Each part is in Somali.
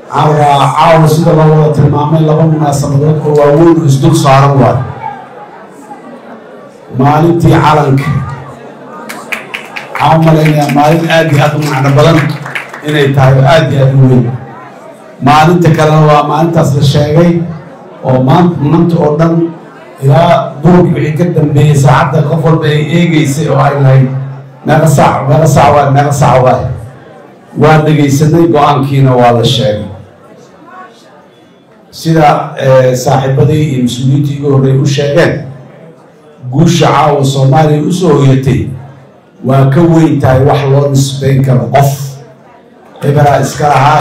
عاوز سيد الله تلمامي لبا مناسبات oo waaweyn oo isdul saaran waa maalintii calanka عاملين مالين آدي هذا معنا بلن إنه يتعب آدي هذا وين مالين تكلم ومالين تصل الشيء ومالين تقدم إلى دور يقدم بساعات الغفل بيجي يصير هاي لاي نقصع وارد يسني قان كينا وهذا الشيء سيدا صاحب بدي المسؤولية يقول الشيء قوش عاو صومالي وسويتي وكوي تاي وحلو نسبين كالقف هبرا إسكارها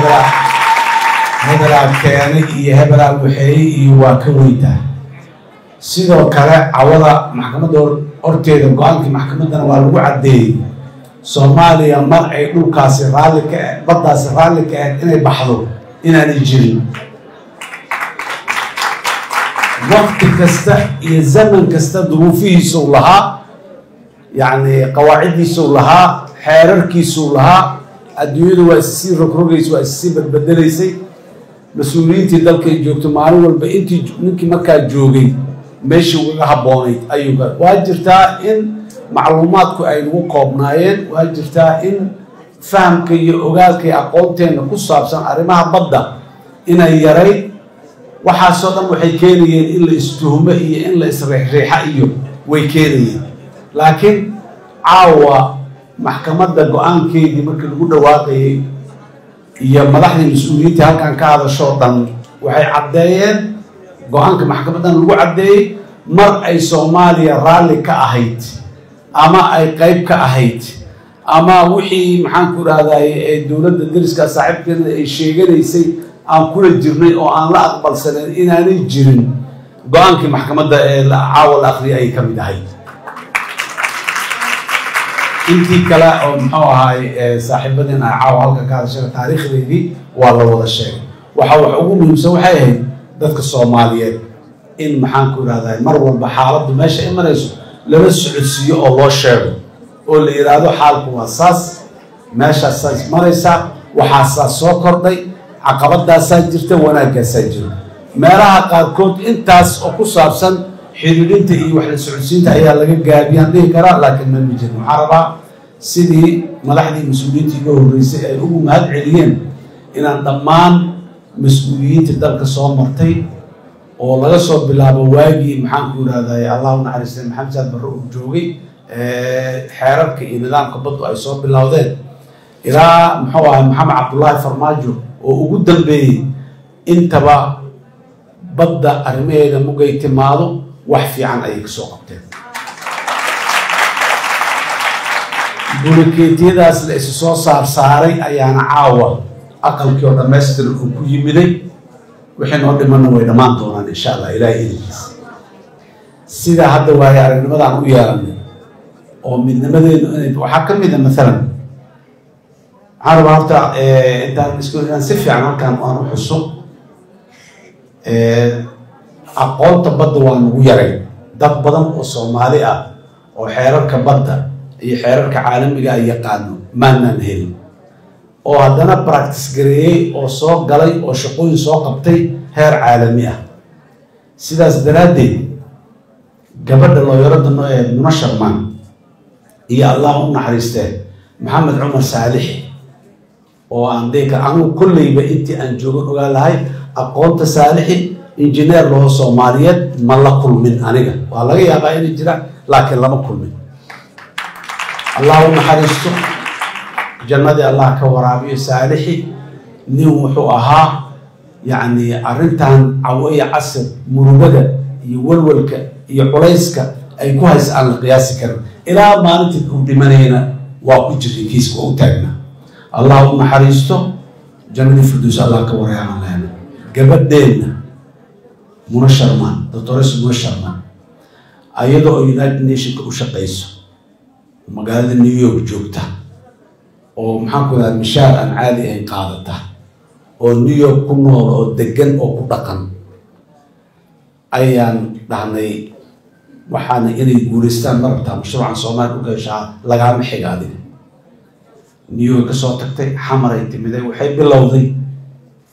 هبرا كياني هبرا وحي وكوي تاي سيدو كلا عوضا محكمة دور أرتيد وقالك محكمة دور والو عدي صوماليا مرعي لوكا سرالك بدا سرالك إني بحضو إنا نجري وقت كستا يزمن كستا ظروفيه سولها يعني قواعد سولها حراركي سولها الدنيا واسير ركروجيس واسير بدليسي مسؤوليتي دلك جوجت مالو والبا انت نكي marka joogay meeshii uga haboonay ayuga waa jirtaa in macluumaadku ay ugu koobnaayeen waa jirtaa in fahamka iyo ogaalka aqoonteena ku saabsan arimaha badda inay yaray waxa soo dhan waxay keenayeen in la istuhumo iyo in la isreexreexa iyo way keenayeen laakiin caawa maxkamadda go'aankeedii markii lagu dhawaaqayay iyo madaxdii mas'uuliyadda halkan ka hadasho dhan waxay cadeeyeen go'aanka maxkamaddan lagu cadeeyay mar ay Soomaaliya raali ka ahayd ama ay qayb ka ahayd ama wixii maxaan ku raadayay ee dawladda dariska saaxiibkeena ay sheeganaysay aan kula jirnay oo aan la aqbalsaneyn inaanay jirin go'aankii maxkamadda ee caawa la akhriyay ay ka mid ahayd intii kale oo muxuu ahaay saaxiibadina caawa halka ka hadashay taariikhdeedii waa la wada sheegay waxa wax ugu muhiimsan waxay ahayd dadka Soomaaliyeed in maxaan ku raadayay mar walba xaaladdu meesha ay marayso laba socodsiyo oo loo sheego oo la yiraahdo xaalku waa saas meesha saas maraysa waxa soo kordhay caqabadaas jirta wanaaggaas jira meelaha qaarkood intaas oo ku saabsan xiriirinta iyo wax la socodsiinta ayaa laga gaabiyaan dhihi karaa laakiin ma jirin muxaraba sidii madaxdii mas'uuliyadda ugu horeysay ay ugu mahad celiyeen inaan dhammaan mas'uuliyadda dalka soo martay oo laga soo bilaabo waagii maxaan ku raadayay Allahu naxariistay Maxamed Saad Barre uu joogay xeerarka iyo nidaamka baddu ay soo bilowdeen ilaa muxuu ahaa Maxamed Cabdullaahi Farmaajo oo ugu dambeeyay intaba badda arrimaheeda mugay timaado wax fiican ay ka soo qabteen bulkeetiyadaas la is soo saaray ayaana caawa aqalkii oo dhameystiran uu ku yimiday wixii noo dhimanna way dhammaan doonaan insha Allah ilaahay idinkiisa sida hadda waay aragnimadan u yeelanay oo midnimadeedu waxa ka mid ah maalan عربة أنت نسكون نسفي عن كان أنا حسوق أقول تبدو عن ويري ده بدن الصومالية وحيرك بدأ يحيرك عالمي جاي يقانو ما ننهل وهذانا براكتس جري وصوق جلي وشقون صوق قبتي هير عالمية سيدا سدرادي قبل الله يرد إنه منشر من يا اللهم حريسته محمد عمر صالحي وعندك عنو كل يبقى أنت أنجوك وقال هاي أقوم تصالحي إنجنير له صوماليات ما لا كل من أنيقا والله يا باين الجراء لكن لما كل من اللهم حريصته جنة الله كورابي صالحي نوحو أها يعني أرنتان عوية عصر مرودة يولولك يقوليسك أي كويس عن القياس كرم إلى ما نتكون بمنينا وأجري كيس وأتاقنا اللهم حريصته جنة الفردوس الله كوريان لنا قبل ديننا منشر مان دكتورس منشر مان أيضا يونايتد نيشن كوشقيسو ومقالة نيويورك جوجتا ومحاكو ذا مشاعر أن عالي أي قادته ونيويورك كنور ودقن وكدقن أيان دعني وحانا إني جورستان مربطة مشروعا صومال وقاشا لقام حقادين نيويورك صوتكتي حمرة يتمدي وحي بلوضي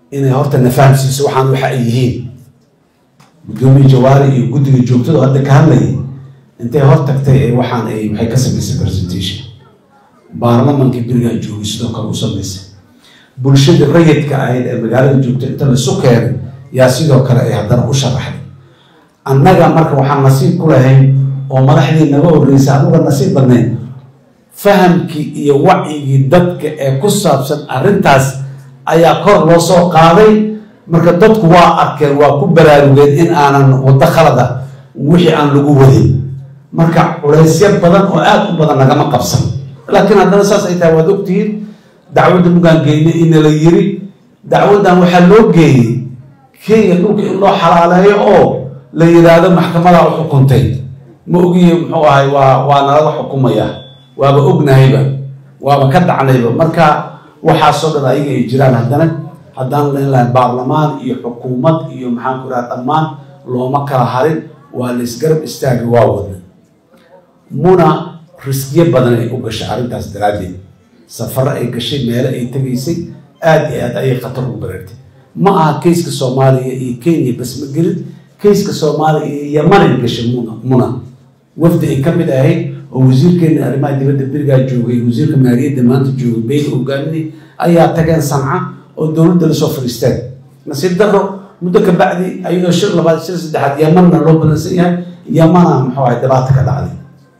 inay horta nafaham siiso waxaan waxa ay yihiin gudoomiye Jawaari iyo guddiga joogtada hadda ka hadlayay intay hor tagtay ay waxaan ay maxay ka samaysay presentation baarlamaanka biriga joogay sidoo kale u samaysay bulshada rayidka ahayd ee magaalada joogta inta la soo keenay yaa sidoo kale ay haddana u sharaxay annaga marka waxaan nasiib ku lahayn oo madaxdii naga horreysay anuga nasiib badnayn fahamkii iyo wacyigii dadka ee ku saabsan arrintaas ayaa kor loo soo qaaday marka dadku waa arkeen waa ku baraarugeen in aanan waddo khalada wixii aan lagu wadin marka culaysyo badan oo aad u badan nagama qabsan laakiin haddana saas ay tahay waad ogtihiin dacwadda mugaan geynay in la yiri dacwaddan waxaa loo geeyey Kenya dhulka in loo xalaaleeyo oo la yiraahdo maxkamada u xukuntay ma ogiye muxuu ahay waa nalaga xukumaya waaba ognahayba waaba ka dhacnayba marka waxaa soo dhan ayaga ay jiraan haddaan leeyahay baarlamaan iyo xukuumad iyo maxaan ku raad dhammaan looma kala harin waa la isgarab istaagay waa wada muna riskiye badan ay u gashay arrintaas daraadeed safar ay gashay meel ay tagaysay aad iyo aad ay khatar u bareertay ma aha kayska Soomaaliya iyo Kenya bas ma gelin kayska Soomaaliya iyo Yemen ay gashay muna wafdi ay ka mid ahayd oo wasiirkeena arrimaha dibadda biriga joogay wasiirka maaliyadda maanta joogay bay hoggaamiyay ayaa tageen Sanca oo dawladda la soo fariisteen nasiib darro muddo ka bacdi ayuu shir labaad shir saddexaad Yemenna loo balansan yahay Yemenna muxuu ahay dhibaato ka dhacday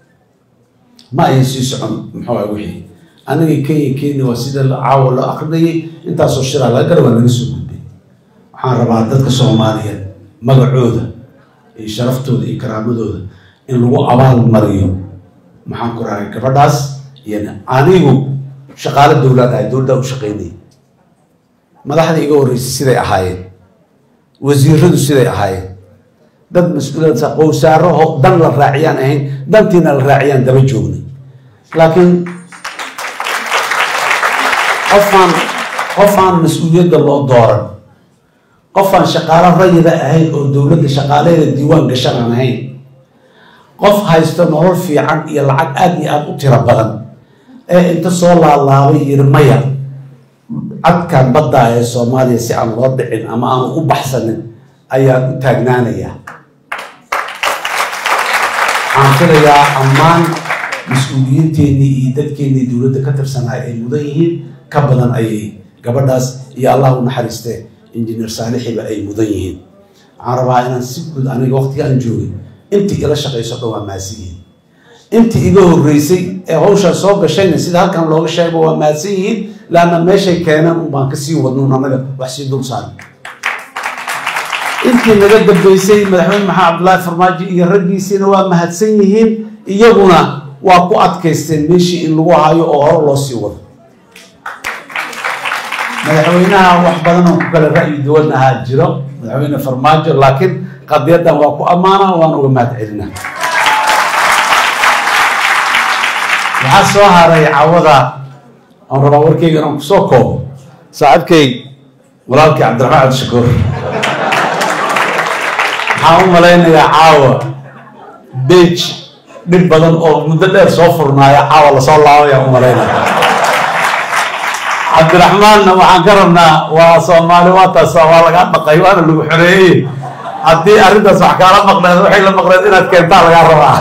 ma ay sii socon muxuu ahay wixii aniga Kenya waa sida caawa la aqrinayay intaasoo shir laga garab laga soo gudbay waxaan rabaa dadka Soomaaliyeed magacooda iyo sharaftooda iyo karaamadooda in lagu abaal mariyo maxaan ku raacay gabadhaas iyana anigu shaqaale dawlad ah dawladda u shaqeynay madaxda iga horeysay siday ahaayeen wasiiradu siday ahaayeen dad mas'uuliyad qowsaaro dan la raaciyaan ahayn dantiina la raaciyaan daba joognay laakiin qofaan mas'uuliyadda loo dooran qofaan shaqaale rayida ahayn oo dawladda shaqaaleeda diiwaan gashan aan ahayn qof haysto nolol fiican iyo lacag aad iyo aad u tiro badan ee inta soo laalaabay yiri maya cadkan badda ee Soomaaliya si aan loo dhicin ama aan u baxsanin ayaa u taagnaanaya aan filayaa ammaan mas'uuliyiinteennii iyo dadkeennii dawladda ka tirsanaa ay mudan yihiin ka badan ayay gabadhaas iyo Allah u naxariistay injineer Saalixiba ay mudan yihiin waxaan rabaa inaan si guud aniga waqtiga aan joogay intii ila shaqeyso dhawaa maasiin intii iga horeysay ee hawsha soo gashayna sida halkan looga sheego waa maasiin laana meeshay keenan u baan ka sii wadno anaga wax si dul saaran intii naga dambeysay madaxweyne Maxamed Cabdullaahi Farmaajo iyo raggiisina waa mahadsan yihiin iyaguna waa ku adkaysteen meeshii in lagu hayo oo hor loo sii wado madaxweynaha wax badan oo kala ra'yi duwan ah jiro madaxweyne Farmaajo laakiin qadiyaddan waa ku amaana waan uga mahad celinaa waxaa soo haray cawada aan rabaa warkayga inaan ku soo koobo saaxiibkay walaalkii Cabdiraxmaan Cabdishakuur waxaan u malaynayaa caawa beej dhib badan oo muddo dheer soo furnaaya caawa lasoo laabaya u malaynaya Cabdiraxmaanna waxaan ka rabnaa waa Soomaali waa taas waa laga dhaqay waana lagu xoreeyay haddii arrintaas wax kaala maqneed waxay la maqneed inaad keentaa laga rabaa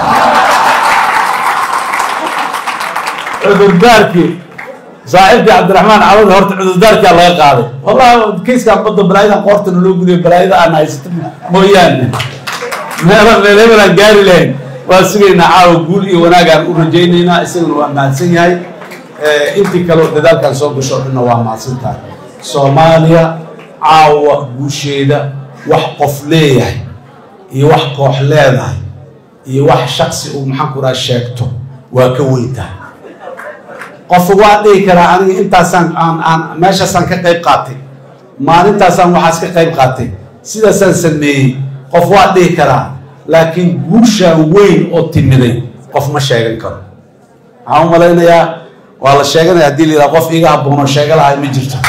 cudurdaarkii saaxiibkii Cabdiraxmaan cawad horta cudurdaarkaa laga qaaday wallahi kiiskan badda balaayadan qoortana loo gudiyay balaayada aan haysato mooyaane meelaan gaari lahayn waa sugaynaa caawa guul iyo wanaagaan u rajaynaynaa isaguna waa mahadsan yahay intii kaloo dadaalkan soo gasho dhanna waa mahadsantahay Soomaaliya caawa guusheeda wax qof leeyahay iyo wax koox leedahay iyo wax shakhsi uu maxaan ku raad sheegto waa ka weyntahay qof waa dhigi karaa aniga intaasaan aan meeshaasaan ka qayb qaatay maalintaasaan waxaas ka qayb qaatay sidaasaan sameeyey qof waa dhigi karaa laakiin guushaan weyn oo timiday qof ma sheegan karo waxaan u malaynayaa waa la sheeganaya haddii la yidhaha qof iga habboon oo sheega lahay ma jirto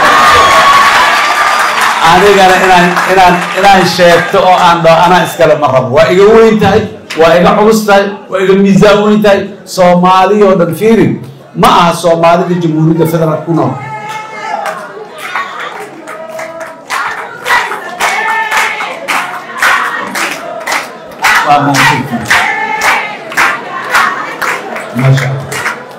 anigana inaan sheegto oo aan dhaho anaa iskale ma rabo waa iga weyn tahay waa iga culus tahay waa iga miisaan weyn tahay Soomaali oo dhan fiirin ma aha Soomaalida Jamhuuriyadda Federaalka ku nool ما شاء الله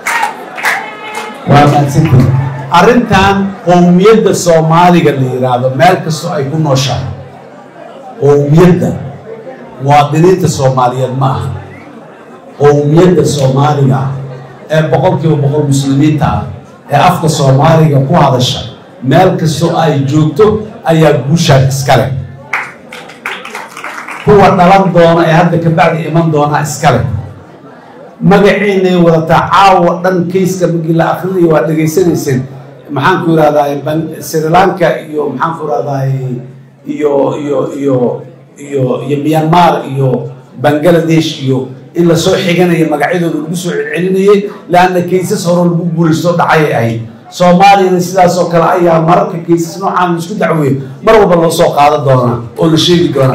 ومانسنتي أرنتان قومية الصومالي اللي يرادو مالك السوء يكون نوشا قومية مواطنين الصومالية معها قومية الصومالية بقول كيف بقول مسلمين تا أفضل الصومالية كو هذا الشيء مالك السوء يجوتو أي بوشا إسكالي هو نلام دونا هذا كبعد إيمان دونا إسكالي magaciina wada tacaawo dhan kayska markii la akhriyo waa dhageysanaysan maxaan ku yiraahdaa Sri Lanka iyo maxaan ku yiraahdaa iyo Myanmar iyo Bangladesh iyo in la soo xiganayo magacyadooda lagu soo celinayay laana kaysas hore lagu guulaysto dhacay ay Soomaaliya sidaas oo kale ayaa mararka kaysas noocan isku dacweey mar walba loo soo qaadan doona oo la sheegi doona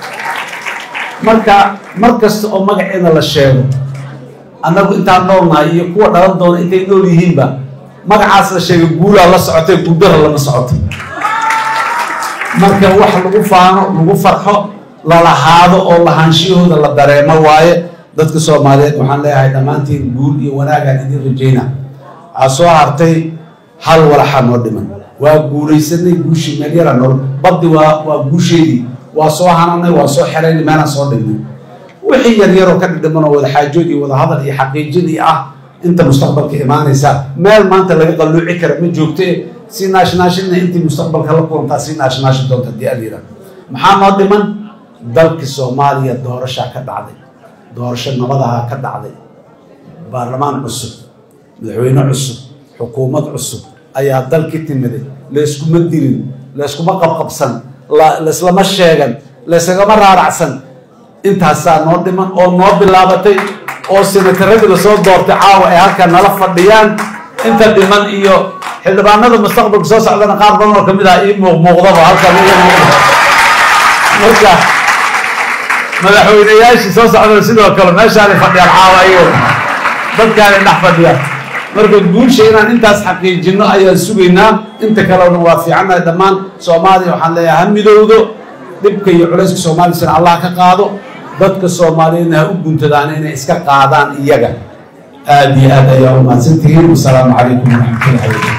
markasta oo magaceena la sheego annagu intaan noolnahay iyo kuwa dhalan doona intay nool yihiinba magacaas la sheegay guulaa la socotay guuldara lama socoto marka wax lagu faano lagu farxo la lahaado oo lahaanshiyahooda la dareemo waaye dadka Soomaaliyeed waxaan leeyahay dhammaantiin guul iyo wanaagaan idin rajayna waxaa soo hartay hal walaxa noo dhiman waa guulaysanay guushii meel yara nool baddi waa guusheedii waa soo hananay waa soo xeraynay meelaan soo dhignay wixii yaryaroo ka dhidhiman oo wada xaajood iyo wada hadal iyo xaqiijin ah inta mustaqbalka imaanaysa meel maanta laga qalluuci kara ma joogto si naashnaashina intii mustaqbalka la kulantaa si naashnaashi doonta diyaaliira maxaa noo dhiman dalka Soomaaliya doorasho ka dhacday doorasho nabadaha ka dhacday baarlamaan cusub madaxweyne cusub xukuumad cusub ayaa dalka timiday la isku madilin la isku qabqabsan la islama sheegan la isagama raaracsan intaasaa noo dhiman oo noo bilaabatay oo senatarada soo doortay caawa ay halka nala fadhiyaan inta dhiman iyo xildhibaanada mustaqbalka soo socdana qaar badan oo kamid ah ii muuqdaba halka marka madaxweynayaashii soo socdana sidoo kale meeshaan ay fadhiyaan caawa iyo dadkaan ay dhex fadhiyaan marka guusha inaan intaas xaqiijino ayaan sugaynaa inta kalena waa fiicanahay dhammaan Soomaaliya waxaan leeyahay midowdo dhibka iyo culayska Soomaaliya Allah ka qaado dadka Soomaaliyeedna u guntadaan inay iska qaadaan iyaga aad iyo aad ayaa u mahadsantihiin. Assalaamu calaykum wa rahmatullahi wa barakatuh.